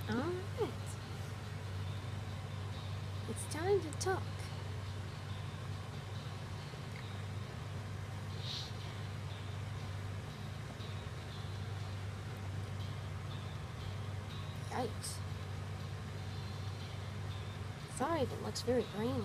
Alright. It's time to talk. Yikes. Sorry if it looks very grainy.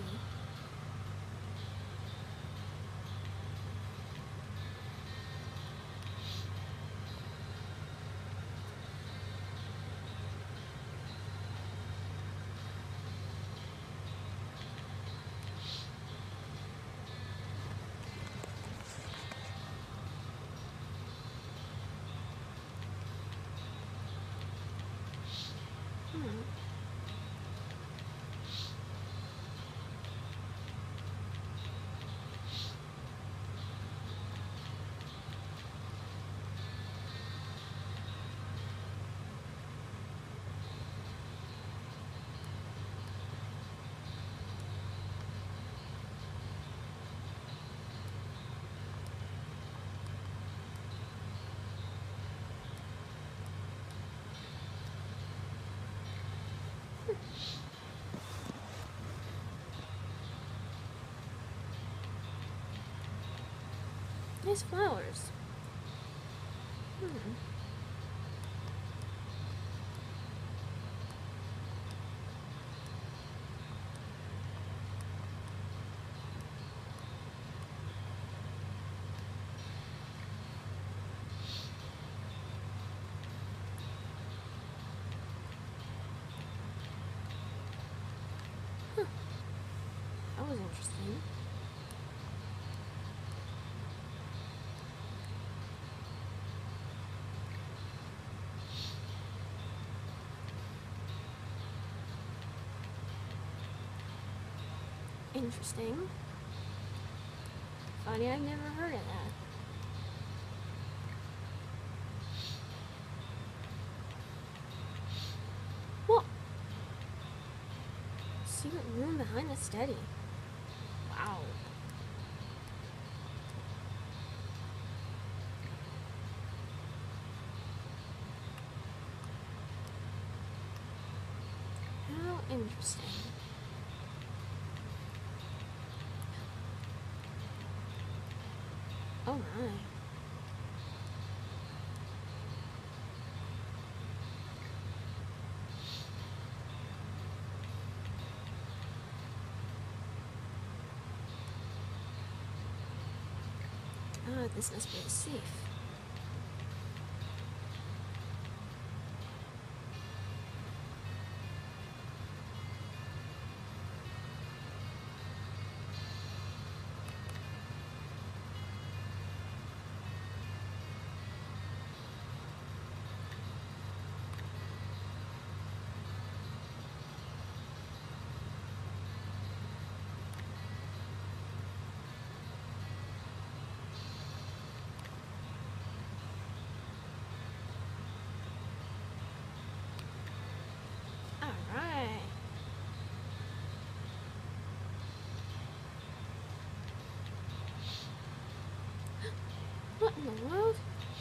Nice flowers. That was interesting. Interesting. Funny, I've never heard of that. What? Secret room behind the study. Wow. How interesting. Oh my. Oh, this must be safe. Alright. What in the world?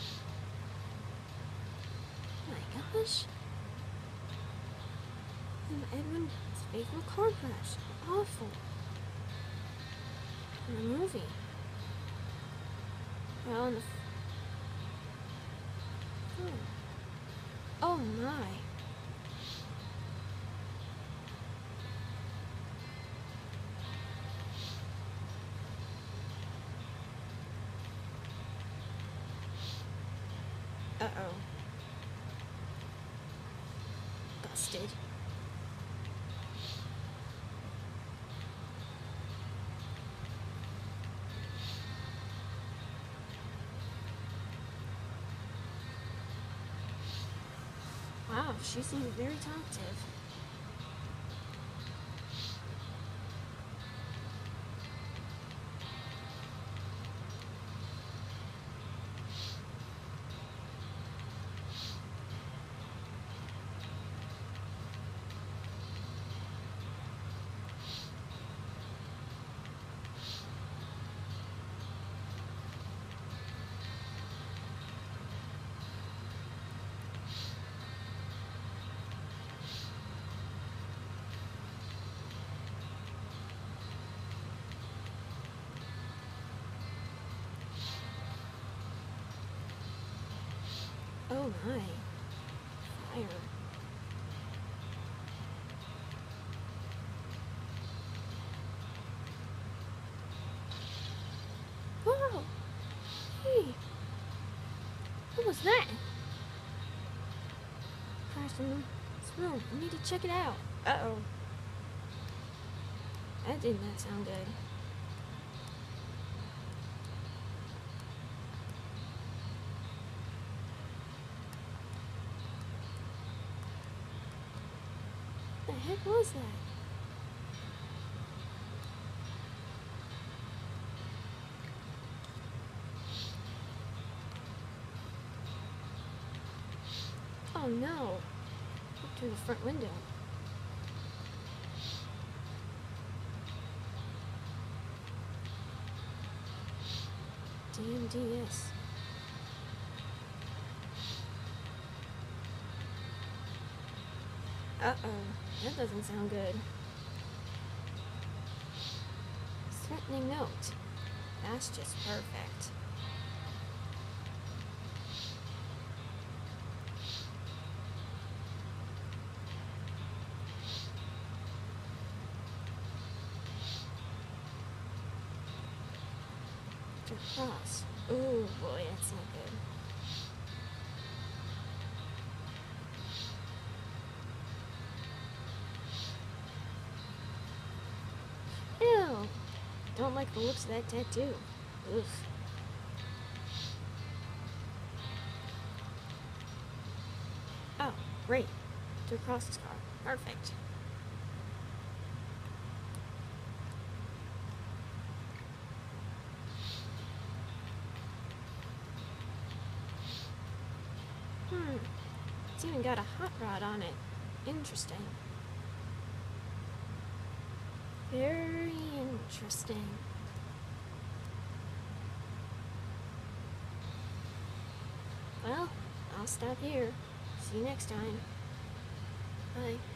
Oh my gosh. Edwin's fatal car crash. Awful. In the movie. Well, in the... Oh my. Uh-oh. Busted. Wow, she seemed very talkative. Oh my. Fire. Whoa! Hey! What was that? Crashed in this room. I need to check it out. Uh-oh. That did not sound good. What the heck was that? Oh no! Look through the front window. DMDS. Uh-oh. That doesn't sound good. Threatening note. That's just perfect. To cross. Ooh, boy, that's not good. Ew! Don't like the looks of that tattoo. Oof. Oh, great. To cross this car. Perfect. It's even got a hot rod on it. Interesting. Very interesting. Well, I'll stop here. See you next time. Bye.